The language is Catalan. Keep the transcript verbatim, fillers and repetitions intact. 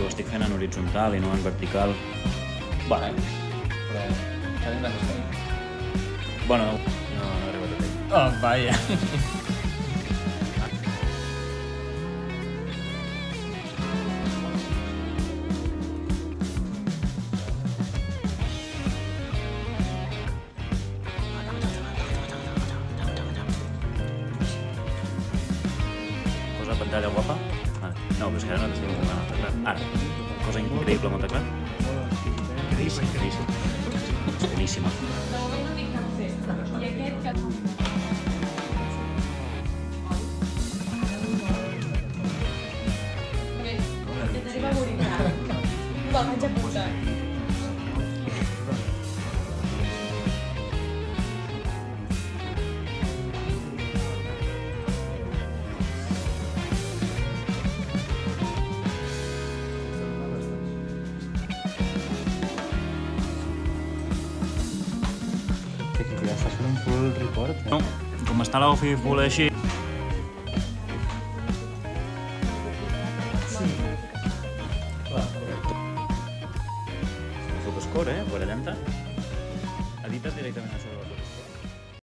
ho estic fent en horitzontal i no en vertical. Bueno, Però s'ha d'intentar sostenir. bueno, no, no he arribat a fer. Oh, vaja. Posa pantalla guapa? Vale. No, però és que ara no t'estic enfocant el teclat. Ara. Cosa increïble amb el teclat. Increïble, increïble. Boníssima. I aquest que... Ja tenim a morir. Va, vaig a posar. Que ja estàs fent un full report, eh? No, com està l'ofi full així... Fotoscore, eh? Guarallanta. Edites directament a sobre.